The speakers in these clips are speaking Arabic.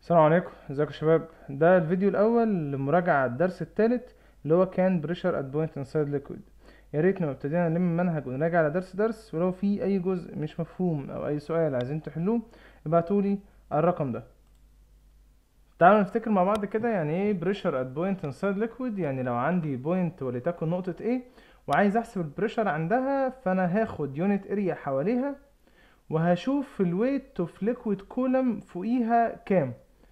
السلام عليكم، ازيكم يا شباب؟ ده الفيديو الاول لمراجعه الدرس الثالث اللي هو كان بريشر ات بوينت انسايد ليكويد. يا ريت لما ابتدينا نلم المنهج ونراجع على درس ولو في اي جزء مش مفهوم او اي سؤال عايزين تحلوه ابعتولي على الرقم ده. تعالوا نفتكر مع بعض كده يعني ايه بريشر ات بوينت انسايد ليكويد. يعني لو عندي بوينت ولتكن نقطه A وعايز احسب البريشر عندها، فانا هاخد يونت اريا حواليها وهشوف الويت اوف ليكويد كولم فوقيها كام.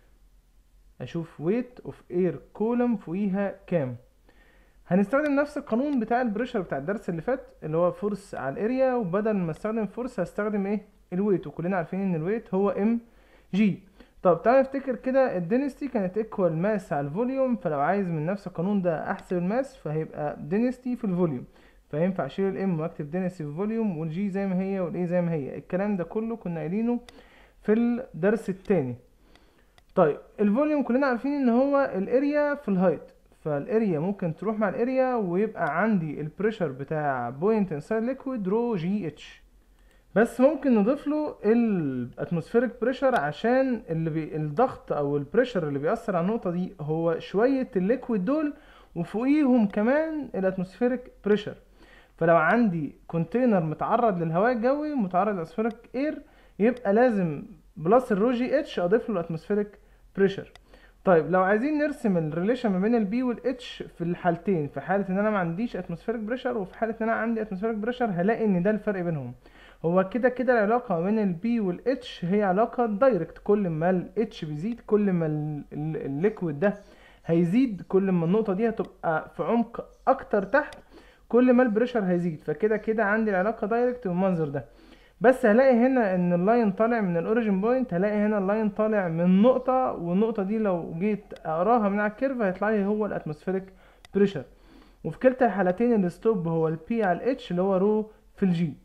اشوف weight of air column فوقيها كام. هنستخدم نفس القانون بتاع البريشر بتاع الدرس اللي فات اللي هو فورس على الاريا، وبدل ما استخدم فورس هستخدم ايه؟ الويت، وكلنا عارفين ان الويت هو ام جي. طب تعالى نفتكر كده الدينستي كانت ايكوال ماس على الفوليوم، فلو عايز من نفس القانون ده احسب الماس فهيبقى دينستي في الفوليوم، فينفع اشيل الام واكتب دينستي في الفوليوم والجي زي ما هي والاي زي ما هي. الكلام ده كله كنا قايلينه في الدرس التاني. طيب الفوليوم كلنا عارفين ان هو الاريا في الهايت، فالاريا ممكن تروح مع الاريا ويبقى عندي البريشر بتاع بوينت انسايد ليكويد رو جي اتش. بس ممكن نضيف له الاتموسفيريك بريشر عشان الضغط او البريشر اللي بيأثر على النقطة دي هو شوية الليكويد دول وفوقيهم كمان الاتموسفيريك بريشر. فلو عندي كونتينر متعرض للهواء الجوي متعرض للاتموسفيريك اير، يبقى لازم بلس الرو جي اتش اضيف له الاتموسفيريك بريشر. طيب لو عايزين نرسم الريليشن ما بين البي والاتش في الحالتين، في حاله ان انا ما عنديش اتموسفيريك بريشر وفي حاله ان انا عندي اتموسفيريك بريشر، هلاقي ان ده الفرق بينهم. هو كده كده العلاقه ما بين البي والاتش هي علاقه دايركت، كل ما الاتش بيزيد كل ما الليكويد ده هيزيد، كل ما النقطه دي هتبقى في عمق اكتر تحت كل ما البريشر هيزيد. فكده كده عندي العلاقه دايركت بالمنظر ده. بس هلاقي هنا ان اللاين طالع من الاوريجين بوينت، هلاقي هنا اللاين طالع من نقطة، والنقطة دي لو جيت اقراها من على الكيرف هيطلع لي هو الاتموسفيريك بريشر. وفي كلتا الحالتين الستوب هو البي على الاتش اللي هو رو في الجي.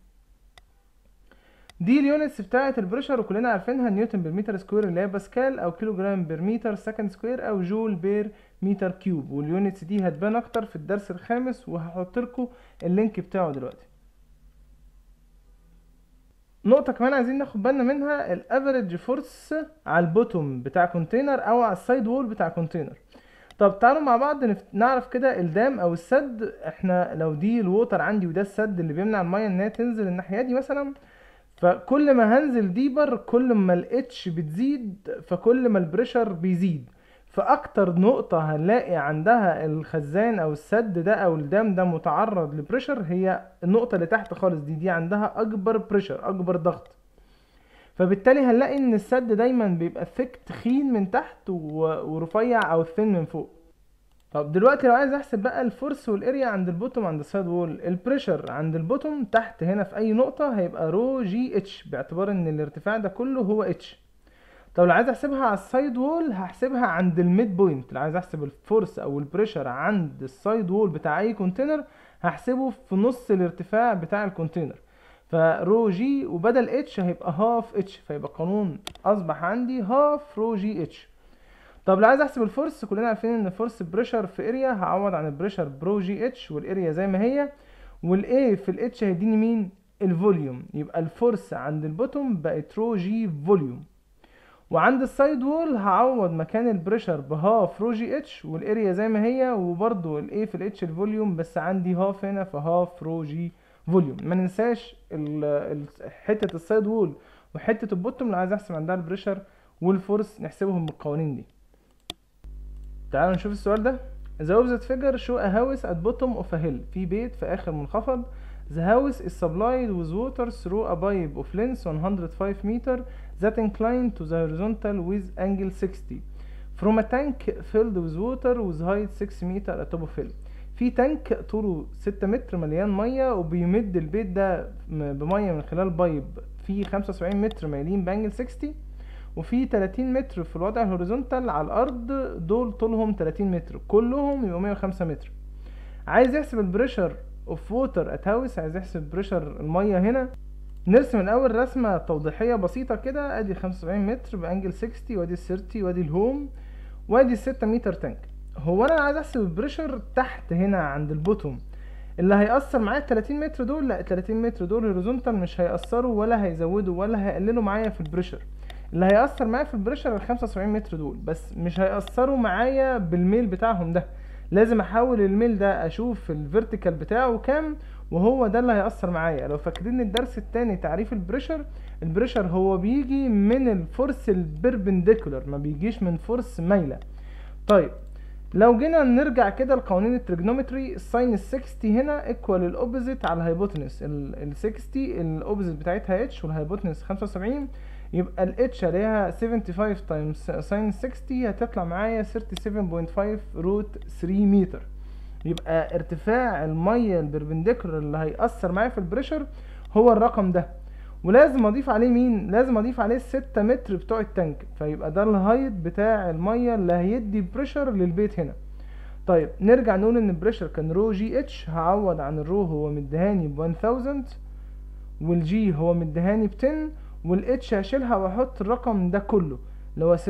دي اليونتس بتاعة البريشر وكلنا عارفينها، نيوتن بالمتر سكوير اللي هي باسكال، او كيلو جرام بير متر سكند سكوير، او جول بير متر كيوب. واليونتس دي هتبان اكتر في الدرس الخامس وهحط لكم اللينك بتاعه دلوقتي. نقطة كمان عايزين ناخد بالنا منها، الافريج فورس على البوتوم بتاع كونتينر او على السايد وول بتاع كونتينر. طب تعالوا مع بعض نعرف كده الدام او السد. احنا لو دي الووتر عندي وده السد اللي بيمنع المية ان هي تنزل الناحية دي مثلا، فكل ما هنزل ديبر كل ما الاتش بتزيد فكل ما البريشر بيزيد. فاكتر نقطة هنلاقي عندها الخزان او السد ده او الدام ده متعرض لبريشر هي النقطة اللي تحت خالص دي عندها اكبر بريشر، اكبر ضغط. فبالتالي هنلاقي ان السد دايما بيبقى ثيك تخين من تحت ورفيع او ثين من فوق. طب دلوقتي لو عايز احسب بقى الفورس والاريا عند البوتوم عند السايد وول، البريشر عند البوتوم تحت هنا في اي نقطة هيبقى رو جي اتش باعتبار ان الارتفاع ده كله هو اتش. طب لو عايز احسبها على السايد وول هحسبها عند الميد بوينت. لو عايز احسب الفورس او البريشر عند السايد وول بتاع اي كونتينر هحسبه في نص الارتفاع بتاع الكونتينر، فرو جي وبدل اتش هيبقى هاف اتش، فيبقى القانون اصبح عندي هاف رو جي اتش. طب لو عايز احسب الفورس، كلنا عارفين ان الفورس بريشر في اريا، هعوض عن البريشر برو جي اتش والاريا زي ما هي، والاي في الاتش هيديني مين؟ الفوليوم. يبقى الفورس عند البوتوم بقت رو جي فوليوم، وعند السايد وول هعوض مكان البريشر بهاف رو جي اتش والاريا زي ما هي، وبرضو الاي في الاتش الفوليوم بس عندي هاف هنا فهاف رو جي فوليوم. ما ننساش حته السايد وول وحته البوتوم اللي عايز احسب عندها البريشر والفورس نحسبهم بالقوانين دي. تعالوا نشوف السؤال ده. The opposite figure show a house at bottom of a hill. في بيت في آخر منخفض. The house is supplied with water through a pipe of length 105 meter that inclined to the horizontal with angle 60 from a tank filled with water with height 6 meter at top of hill. في تانك طوله 6 متر مليان ميه وبيمد البيت ده بميه من خلال بايب فيه 75 متر مايلين بانجل 60، وفي 30 متر في الوضع الهوريزونتال على الارض، دول طولهم 30 متر كلهم يبقوا 105 متر. عايز يحسب البريشر اوف ووتر ات هاوس، عايز يحسب بريشر الميه هنا. نرسم الاول رسمه توضيحيه بسيطه كده. ادي 75 متر بانجل 60 وادي ال 30 وادي الهوم وادي ال 6 متر تانك. هو انا عايز احسب البريشر تحت هنا عند البوتوم اللي هيأثر معايا ال 30 متر دول. لا، ال 30 متر دول هوريزونتال مش هيأثروا ولا هيزودوا ولا هيقللوا معايا في البريشر. اللي هيأثر معايا في البريشر ال 75 متر دول، بس مش هيأثروا معايا بالميل بتاعهم ده. لازم احول الميل ده اشوف الفيرتيكال بتاعه كام، وهو ده اللي هيأثر معايا. لو فاكرين الدرس التاني تعريف البريشر، البريشر هو بيجي من الفورس البربنديكولار، ما بيجيش من فورس مايلة. طيب لو جينا نرجع كده لقوانين التريجنومتري، الساين ال 60 هنا ايكوال الاوبوزيت على الهايبوتنس. ال 60 الاوبوزيت بتاعتها اتش والهايبوتنس 75، يبقى الاتش عليها 75 تايمز ساين 60 هتطلع معايا 37.5 روت 3 متر. يبقى ارتفاع الميه البربنديكولار اللي هيأثر معايا في البريشر هو الرقم ده. ولازم اضيف عليه مين؟ لازم اضيف عليه 6 متر بتوع التانك، فيبقى ده الهايت بتاع الميه اللي هيدي بريشر للبيت هنا. طيب نرجع نقول ان البريشر كان رو جي اتش، هعوض عن الرو هو مديهاني ب 1000 والجي هو مديهاني ب 10، والاتش هشيلها واحط الرقم ده كله اللي هو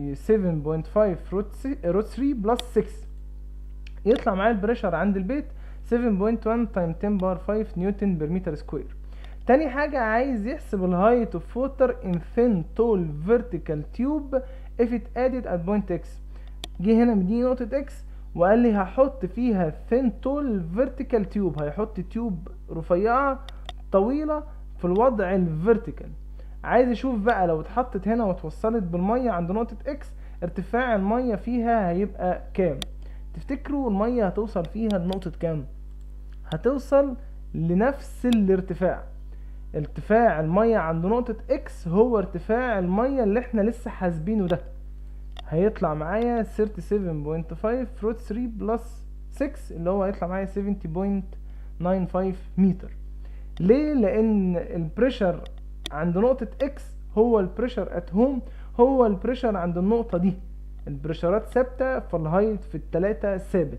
37.5 روت 3 بلس 6، يطلع معايا البريشر عند البيت 7.1 تايم 10 باور 5 نيوتن بير متر سكوير. تاني حاجة عايز يحسب الهايت اوف ووتر in thin tall vertical tube if it added at point x. جه هنا مديني نقطة x وقال لي هحط فيها thin tall vertical tube، هيحط تيوب رفيعة طويلة في الوضع الفيرتيكال. عايز اشوف بقى لو اتحطت هنا واتوصلت بالمية عند نقطة x ارتفاع المية فيها هيبقى كام؟ تفتكروا المية هتوصل فيها لنقطة كام؟ هتوصل لنفس الارتفاع. ارتفاع المية عند نقطة اكس هو ارتفاع المية اللي احنا لسه حاسبينه ده، هيطلع معايا 37.5 روت 3 بلس 6 اللي هو هيطلع معايا 70.95 متر. ليه؟ لان البريشر عند نقطة اكس هو البريشر ات هوم، هو البريشر عند النقطة دي. البريشرات ثابتة فالهايت في التلاتة ثابت.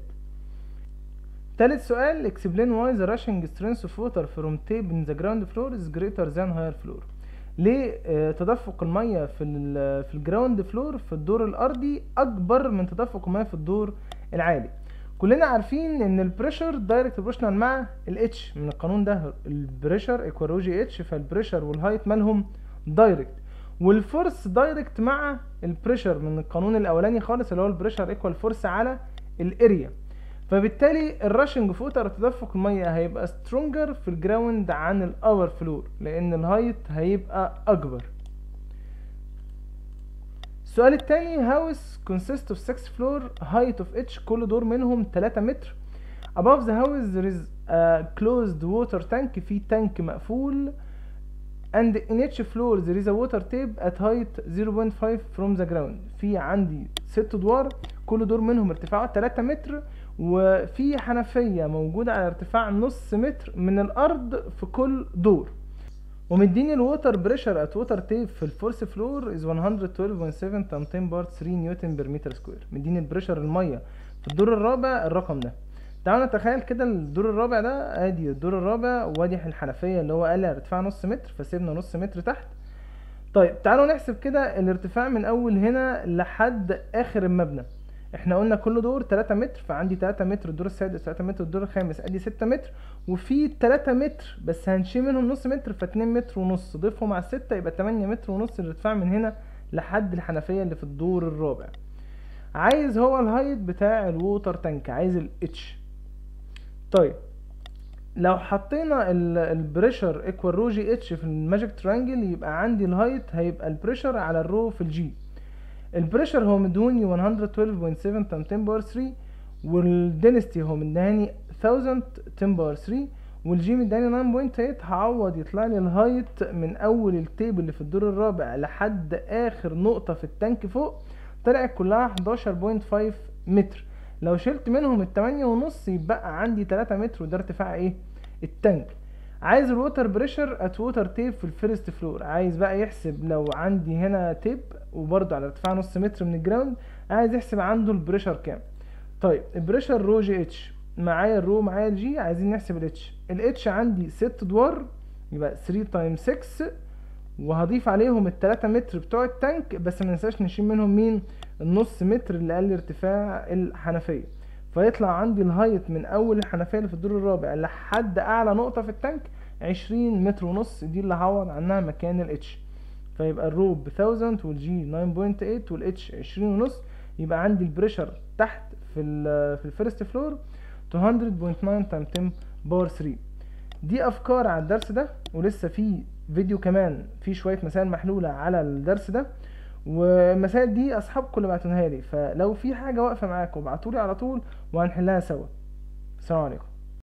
تالت سؤال explain why the rushing strength of water from tape in the ground floor is greater than higher floor. ليه تدفق المية في الجراوند فلور في الدور الارضي اكبر من تدفق المية في الدور العالي؟ كلنا عارفين ان البريشر دايركت بروبورشنال مع الاتش من القانون ده، البريشر ايكوال رو جي اتش، فالبريشر والهايت مالهم دايركت، والفورس دايركت مع البريشر من القانون الاولاني خالص اللي هو البريشر ايكوال فورس على الاريا. فبالتالي الراشنج في ووتر تدفق المية هيبقى سترونجر في الجراوند عن الأور فلور لأن الهايت هيبقى أكبر. السؤال التاني house consists of 6 floor height of each، كل دور منهم 3 متر. above the house there is a closed water tank، في تانك مقفول، and in each floor there is a water tap at height 0.5 from the ground. في عندي 6 ادوار كل دور منهم ارتفاعه 3 متر، وفي حنفية موجودة على ارتفاع نص متر من الارض في كل دور. ومديني الووتر بريشر ات ووتر تيب في الفورس فلور از 112.7 تايم 10 بار 3 نيوتن بير متر سكوير. مديني البريشر المية في الدور الرابع الرقم ده. تعالوا نتخيل كده الدور الرابع ده، ادي الدور الرابع وادي الحنفية اللي هو قال ارتفاع نص متر فسيبنا نص متر تحت. طيب تعالوا نحسب كده الارتفاع من اول هنا لحد اخر المبنى. احنا قلنا كل دور 3 متر، فعندي 3 متر الدور السادس، 3 متر الدور الخامس، ادي 6 متر، وفي 3 متر بس هنشيل منهم نص متر ف2 متر ونص، ضيفهم على 6 يبقى 8 متر ونص الارتفاع من هنا لحد الحنفية اللي في الدور الرابع. عايز هو الهايت بتاع الووتر تانك، عايز الاتش. طيب لو حطينا البريشر ايكوال رو جي اتش في الماجيك ترانجل يبقى عندي الهايت هيبقى البريشر على الرو في الجي. البريشر هو مدهوني 112.7 تايم 10 باور 3، والدنستي هو مدهاني 1000 10 باور 3، والجي مدهاني 9.8. هعوض يطلع لي الهايت من اول التيب اللي في الدور الرابع لحد اخر نقطة في التانك فوق طلعت كلها 11.5 متر. لو شلت منهم التمانية ونص يبقى عندي 3 متر، وده ارتفاع ايه؟ التانك. عايز الووتر بريشر ات ووتر تيب في الفيرست فلور. عايز بقى يحسب لو عندي هنا تيب وبرضه على ارتفاع نص متر من الجراوند، عايز يحسب عنده البريشر كام. طيب البريشر رو جي اتش، معايا الرو معايا الجي، عايزين نحسب الاتش. الاتش عندي 6 ادوار يبقى 3 تايم 6، وهضيف عليهم ال3 متر بتوع التانك، بس ما ننساش نشيل منهم مين؟ النص متر اللي قال ارتفاع الحنفية. فيطلع عندي الهايت من اول الحنفية اللي في الدور الرابع لحد اعلى نقطة في التانك 20 متر ونص، دي اللي هعوض عنها مكان الاتش. فيبقى الرو ب 1000 والجي 9.8 والاتش 20.5. يبقى عندي البريشر تحت في الفيرست فلور 200.9 تايم 10 باور 3. دي افكار على الدرس ده، ولسه في فيديو كمان فيه شويه مسائل محلوله على الدرس ده، والمسائل دي اصحابكم اللي بعتوها لي، فلو في حاجه واقفه معاكم ابعتولي على طول وهنحلها سوا. السلام عليكم.